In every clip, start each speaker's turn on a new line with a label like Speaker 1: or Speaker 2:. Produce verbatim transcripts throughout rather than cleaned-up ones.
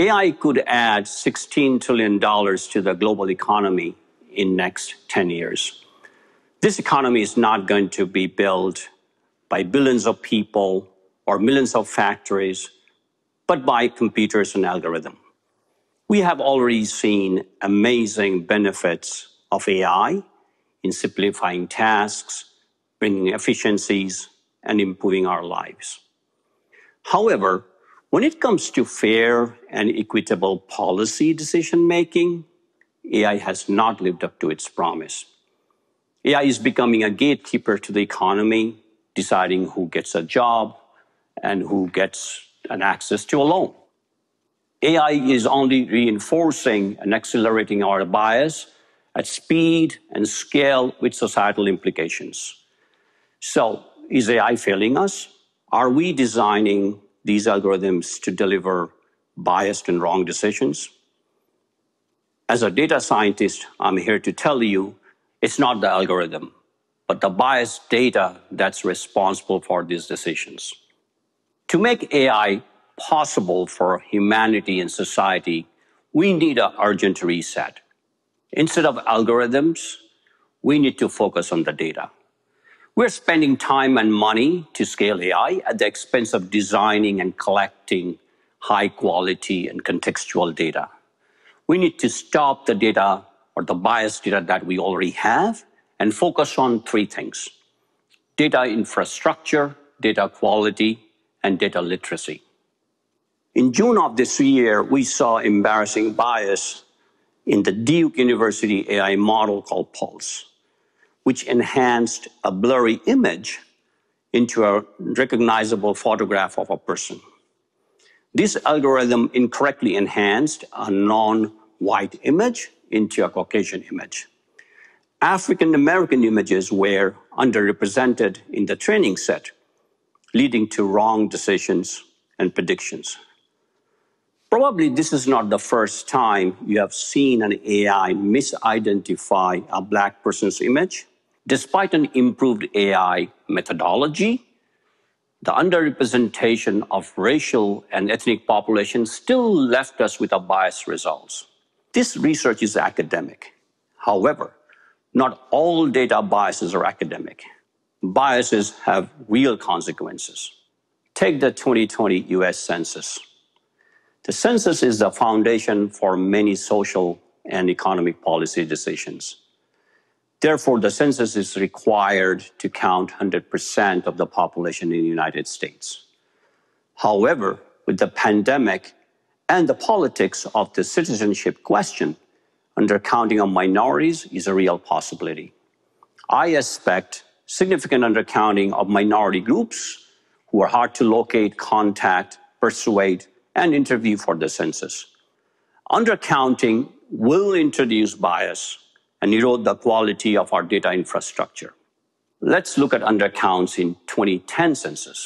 Speaker 1: A I could add sixteen trillion dollars to the global economy in next ten years. This economy is not going to be built by billions of people or millions of factories, but by computers and algorithms. We have already seen amazing benefits of A I in simplifying tasks, bringing efficiencies, and improving our lives. However, when it comes to fair and equitable policy decision-making, A I has not lived up to its promise. A I is becoming a gatekeeper to the economy, deciding who gets a job and who gets an access to a loan. A I is only reinforcing and accelerating our bias at speed and scale with societal implications. So, is A I failing us? Are we designing these algorithms to deliver biased and wrong decisions? As a data scientist, I'm here to tell you it's not the algorithm, but the biased data that's responsible for these decisions. To make A I possible for humanity and society, we need an urgent reset. Instead of algorithms, we need to focus on the data. We're spending time and money to scale A I at the expense of designing and collecting high quality and contextual data. We need to stop the data or the biased data that we already have and focus on three things: data infrastructure, data quality, and data literacy. In June of this year, we saw embarrassing bias in the Duke University A I model called Pulse, which enhanced a blurry image into a recognizable photograph of a person. This algorithm incorrectly enhanced a non-white image into a Caucasian image. African American images were underrepresented in the training set, leading to wrong decisions and predictions. Probably this is not the first time you have seen an A I misidentify a Black person's image. Despite an improved A I methodology, the underrepresentation of racial and ethnic populations still left us with a biased results. This research is academic. However, not all data biases are academic. Biases have real consequences. Take the twenty twenty U S Census. The census is the foundation for many social and economic policy decisions. Therefore, the census is required to count one hundred percent of the population in the United States. However, with the pandemic and the politics of the citizenship question, undercounting of minorities is a real possibility. I expect significant undercounting of minority groups who are hard to locate, contact, persuade, and interview for the census. Undercounting will introduce bias and erode the quality of our data infrastructure. Let's look at undercounts in twenty ten census.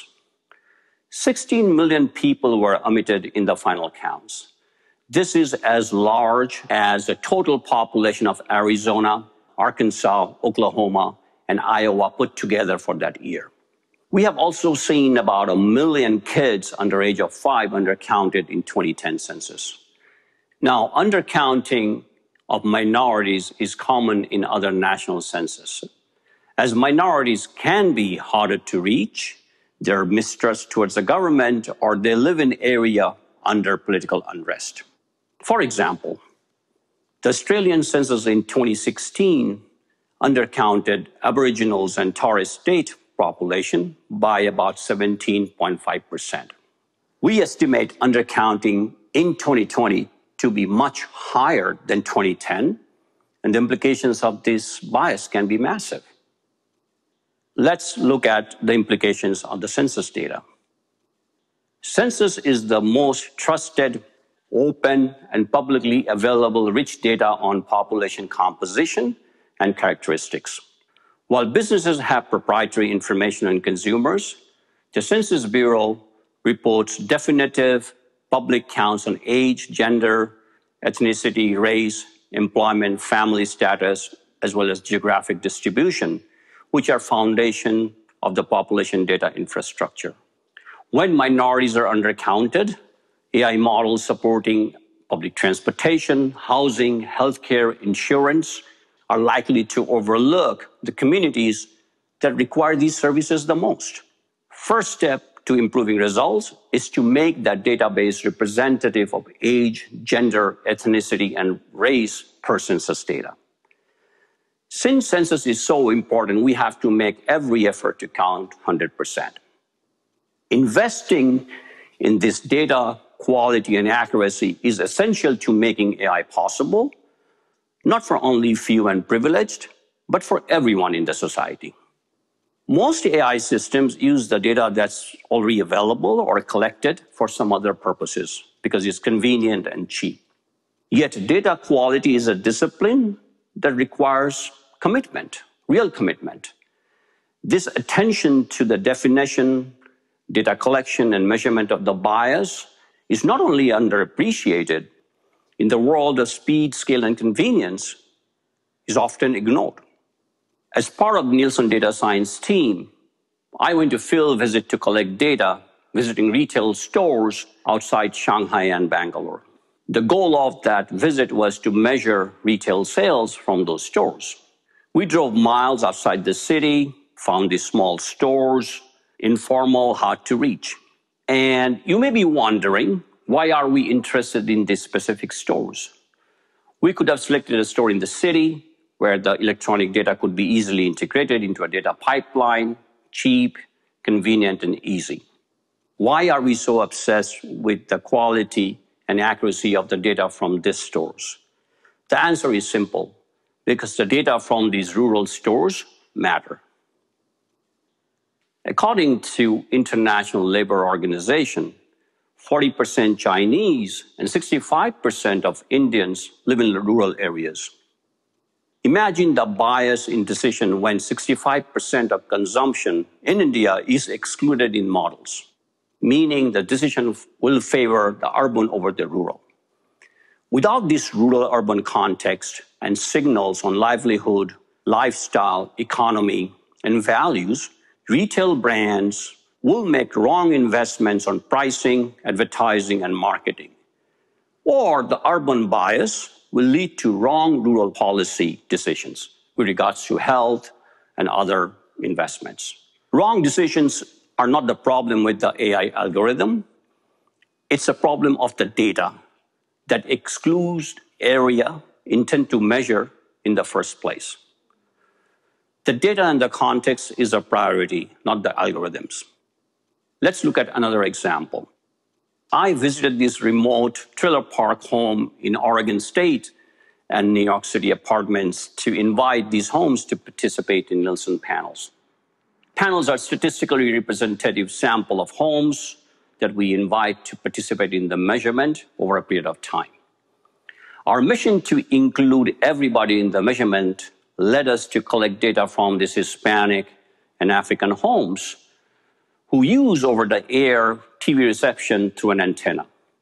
Speaker 1: sixteen million people were omitted in the final counts. This is as large as the total population of Arizona, Arkansas, Oklahoma, and Iowa put together for that year. We have also seen about a million kids under age of five undercounted in twenty ten census. Now, undercounting of minorities is common in other national census. As minorities can be harder to reach, their mistrust towards the government, or they live in area under political unrest. For example, the Australian census in twenty sixteen undercounted Aboriginals and Torres Strait population by about seventeen point five percent. We estimate undercounting in twenty twenty to be much higher than twenty ten, and the implications of this bias can be massive. Let's look at the implications of the census data. Census is the most trusted, open, and publicly available rich data on population composition and characteristics. While businesses have proprietary information on consumers, the Census Bureau reports definitive public counts on age, gender, ethnicity, race, employment, family status, as well as geographic distribution, which are foundation of the population data infrastructure. When minorities are undercounted, A I models supporting public transportation, housing, healthcare, insurance are likely to overlook the communities that require these services the most. First step to improving results is to make that database representative of age, gender, ethnicity, and race per census data. Since census is so important, we have to make every effort to count one hundred percent. Investing in this data quality and accuracy is essential to making A I possible, not for only few and privileged, but for everyone in the society. Most A I systems use the data that's already available or collected for some other purposes because it's convenient and cheap. Yet data quality is a discipline that requires commitment, real commitment. This attention to the definition, data collection, and measurement of the bias is not only underappreciated, in the world of speed, scale, and convenience, is often ignored. As part of Nielsen Data Science team, I went to field visit to collect data, visiting retail stores outside Shanghai and Bangalore. The goal of that visit was to measure retail sales from those stores. We drove miles outside the city, found these small stores, informal, hard to reach. And you may be wondering, why are we interested in these specific stores? We could have selected a store in the city where the electronic data could be easily integrated into a data pipeline, cheap, convenient, and easy. Why are we so obsessed with the quality and accuracy of the data from these stores? The answer is simple, because the data from these rural stores matter. According to International Labour Organization, forty percent Chinese and sixty-five percent of Indians live in rural areas. Imagine the bias in decision when sixty-five percent of consumption in India is excluded in models, meaning the decision will favor the urban over the rural. Without this rural-urban context and signals on livelihood, lifestyle, economy, and values, retail brands will make wrong investments on pricing, advertising, and marketing. Or the urban bias will lead to wrong rural policy decisions with regards to health and other investments. Wrong decisions are not the problem with the A I algorithm. It's a problem of the data that excludes area intended to measure in the first place. The data and the context is a priority, not the algorithms. Let's look at another example. I visited this remote trailer park home in Oregon State and New York City apartments to invite these homes to participate in Nielsen panels. Panels are statistically representative sample of homes that we invite to participate in the measurement over a period of time. Our mission to include everybody in the measurement led us to collect data from these Hispanic and African homes who use over-the-air T V reception through an antenna.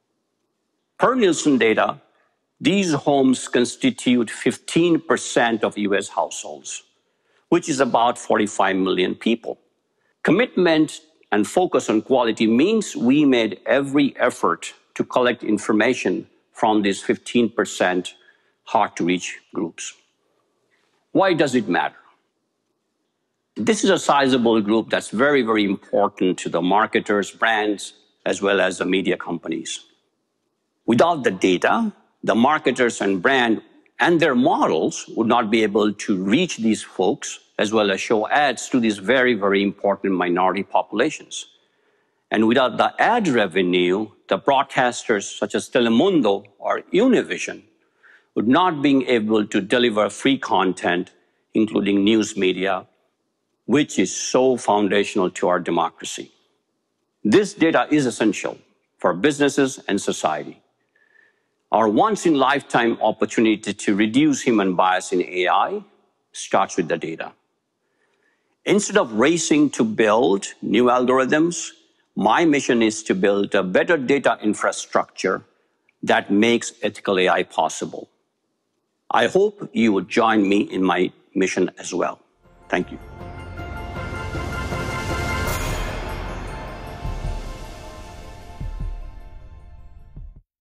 Speaker 1: Per Nielsen data, these homes constitute fifteen percent of U S households, which is about forty-five million people. Commitment and focus on quality means we made every effort to collect information from these fifteen percent hard-to-reach groups. Why does it matter? This is a sizable group that's very, very important to the marketers, brands, as well as the media companies. Without the data, the marketers and brand and their models would not be able to reach these folks as well as show ads to these very, very important minority populations. And without the ad revenue, the broadcasters such as Telemundo or Univision would not be able to deliver free content, including news media, which is so foundational to our democracy. This data is essential for businesses and society. Our once-in-lifetime opportunity to reduce human bias in A I starts with the data. Instead of racing to build new algorithms, my mission is to build a better data infrastructure that makes ethical A I possible. I hope you would join me in my mission as well. Thank you.